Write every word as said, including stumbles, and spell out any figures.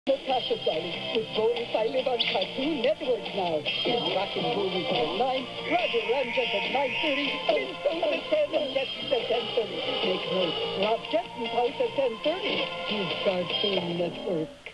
Natasha Daly with Boris. I live on Cartoon Network now. He's rocking movies at nine, Roger Ramjet at nine thirty, Flintstones at ten, and Jetsons at ten thirty. Make note, Rob Jetson's house at ten thirty. He's Cartoon Network.